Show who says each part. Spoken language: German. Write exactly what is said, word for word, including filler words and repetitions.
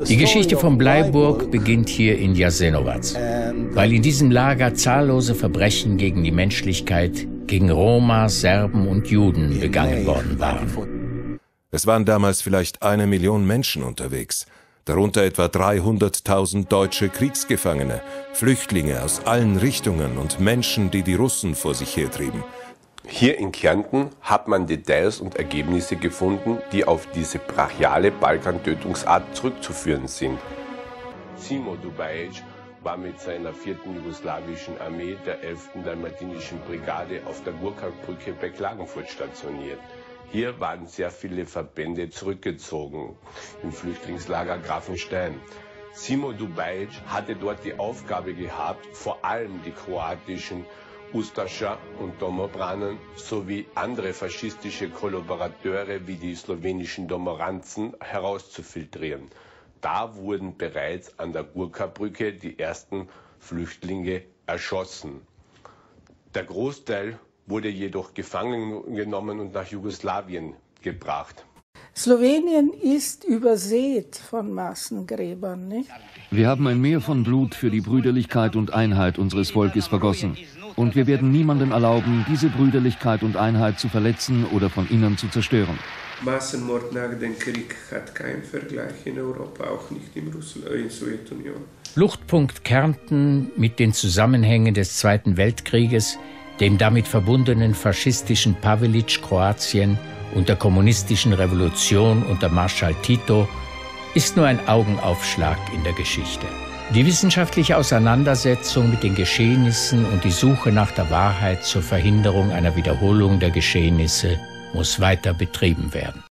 Speaker 1: Die Geschichte von Bleiburg beginnt hier in Jasenovac, weil in diesem Lager zahllose Verbrechen gegen die Menschlichkeit, gegen Roma, Serben und Juden begangen worden waren.
Speaker 2: Es waren damals vielleicht eine Million Menschen unterwegs, darunter etwa dreihunderttausend deutsche Kriegsgefangene, Flüchtlinge aus allen Richtungen und Menschen, die die Russen vor sich hertrieben.
Speaker 3: Hier in Kärnten hat man Details und Ergebnisse gefunden, die auf diese brachiale Balkantötungsart zurückzuführen sind. Simo Dubajic war mit seiner vierten jugoslawischen Armee der elften dalmatinischen Brigade auf der Gurka-Brücke bei Klagenfurt stationiert. Hier waren sehr viele Verbände zurückgezogen im Flüchtlingslager Grafenstein. Simo Dubajic hatte dort die Aufgabe gehabt, vor allem die kroatischen Ustaša und Domobranen sowie andere faschistische Kollaborateure wie die slowenischen Domoranzen herauszufiltrieren. Da wurden bereits an der Gurka-Brücke die ersten Flüchtlinge erschossen. Der Großteil wurde jedoch gefangen genommen und nach Jugoslawien gebracht.
Speaker 4: Slowenien ist übersät von Massengräbern, nicht?
Speaker 5: Wir haben ein Meer von Blut für die Brüderlichkeit und Einheit unseres Volkes vergossen. Und wir werden niemandem erlauben, diese Brüderlichkeit und Einheit zu verletzen oder von innen zu zerstören.
Speaker 6: Massenmord nach dem Krieg hat keinen Vergleich in Europa, auch nicht in der Sowjetunion.
Speaker 1: Fluchtpunkt Kärnten mit den Zusammenhängen des Zweiten Weltkrieges, dem damit verbundenen faschistischen Pavelic Kroatien und der kommunistischen Revolution unter Marschall Tito ist nur ein Augenaufschlag in der Geschichte. Die wissenschaftliche Auseinandersetzung mit den Geschehnissen und die Suche nach der Wahrheit zur Verhinderung einer Wiederholung der Geschehnisse muss weiter betrieben werden.